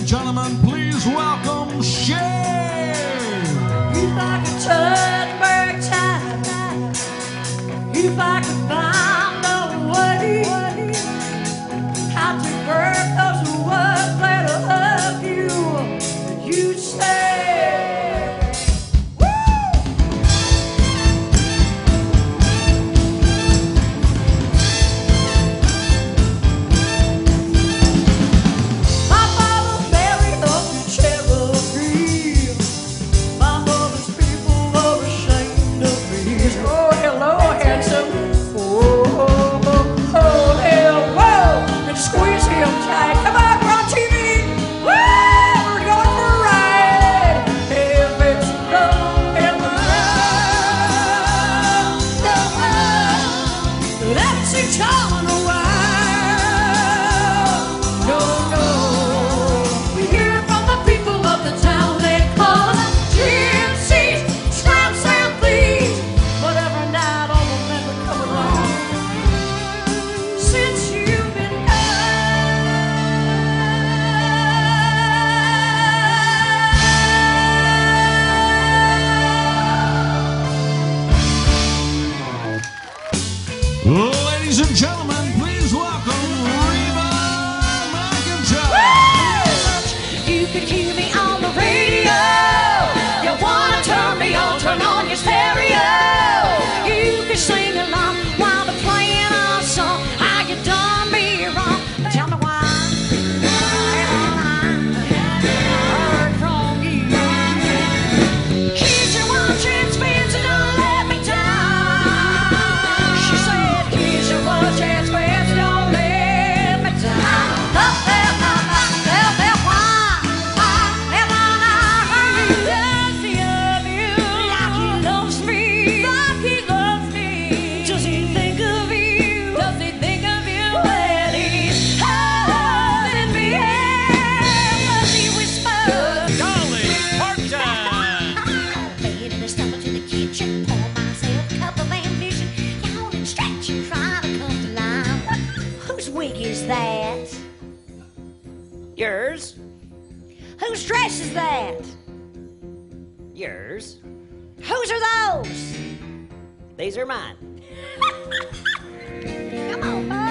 and gentlemen, please welcome Cher. If I could turn back time, if I could find a way, I'd take back those words that I love you, and you'd say, woo! My father married up to Cherokee. My mother's people were ashamed of me. Oh, hello, handsome. Oh, hello. And squeeze him tight. Come on, we're on TV. Woo! We're going for a ride. If it's love in the world, that's each other in a while. No, no. We hear from the people of the town they call us gypsies, tramps and thieves. But every night all the men would come along since you've been gone. Ladies and gentlemen, please welcome Reba McEntire. You could hear me on the radio. You wanna turn me on, turn on your stereo. You could sing along while they're playing our song. How you done me wrong? Tell me why. Heard from you. Kids are watching spins and don't let me down. She said, kids are watching spins and don't let me down. Whose wig is that? Yours. Whose dress is that? Yours. Whose are those? These are mine. Come on, bud.